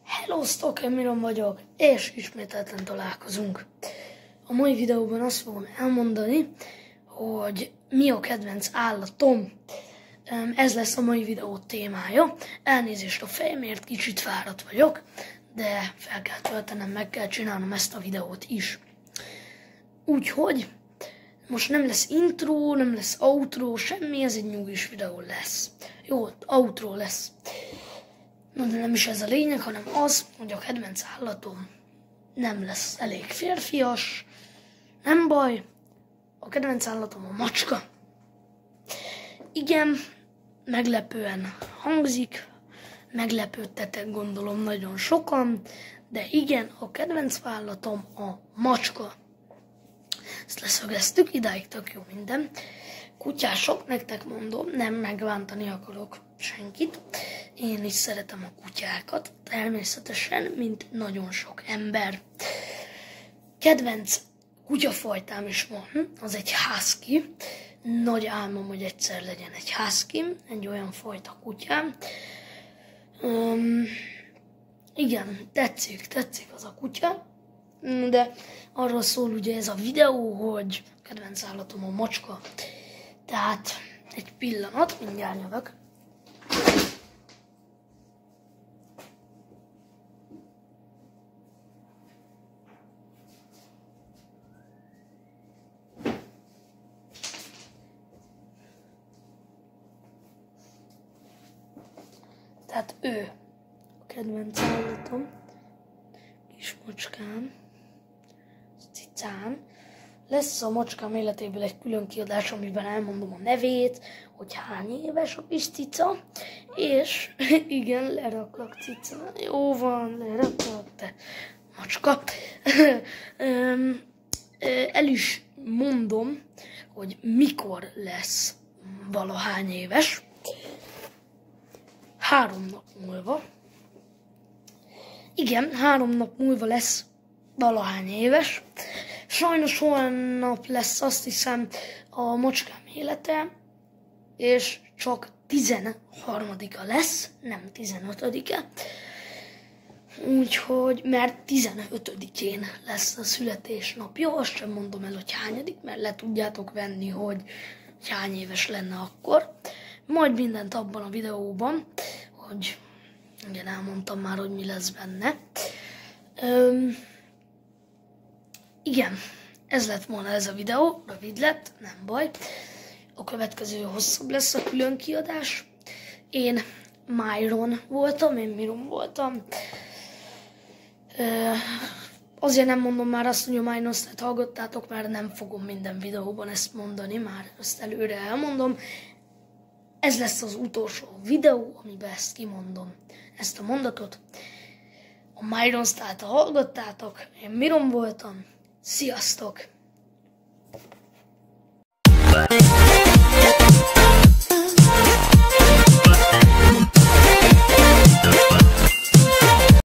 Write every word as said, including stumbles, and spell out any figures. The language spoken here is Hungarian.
Hellóztok, én Miron vagyok, és ismételten találkozunk. A mai videóban azt fogom elmondani, hogy mi a kedvenc állatom. Ez lesz a mai videó témája. Elnézést a fejemért, kicsit fáradt vagyok, de fel kell töltenem, meg kell csinálnom ezt a videót is. Úgyhogy most nem lesz intro, nem lesz outro, semmi, ez egy nyugis videó lesz. Jó, outro lesz. No, de nem is ez a lényeg, hanem az, hogy a kedvenc állatom nem lesz elég férfias. Nem baj, a kedvenc állatom a macska. Igen, meglepően hangzik, meglepődtetek gondolom nagyon sokan, de igen, a kedvenc állatom a macska. Ezt leszögeztük, idáig tök jó minden. Kutyások, nektek mondom, nem megbántani akarok senkit. Én is szeretem a kutyákat, természetesen, mint nagyon sok ember. Kedvenc kutyafajtám is van, az egy husky. Nagy álmom, hogy egyszer legyen egy husky, egy olyan fajta kutyám. Um, igen, tetszik, tetszik az a kutya, de arról szól ugye ez a videó, hogy kedvenc állatom a macska. Tehát egy pillanat, mindjárt jövök. Tehát ő a kedvenc állatom, kis macskám, cicám. Lesz a macskám életéből egy külön kiadás, amiben elmondom a nevét, hogy hány éves a kis cica, és igen, leraklak cica, jó van, leraklak, te macska. El is mondom, hogy mikor lesz valahány éves. Három nap múlva. Igen, három nap múlva lesz valahány éves. Sajnos holnap lesz, azt hiszem, a macskám élete, és csak tizenharmadika lesz, nem tizenötödike. Úgyhogy, mert tizenötödikén lesz a születésnapja, azt sem mondom el, hogy hányadik, mert le tudjátok venni, hogy hány éves lenne akkor. Majd mindent abban a videóban, hogy igen, elmondtam már, hogy mi lesz benne. Öm, igen, ez lett volna ez a videó, rövid lett, nem baj. A következő hosszabb lesz a külön kiadás. Én Myron voltam, én Miron voltam. Ö, azért nem mondom már azt, hogy a Myron-t hallgattátok, mert nem fogom minden videóban ezt mondani, már ezt előre elmondom. Ez lesz az utolsó videó, amiben ezt kimondom, ezt a mondatot. A Myron-t hallgattátok, én Miron voltam. Sziasztok!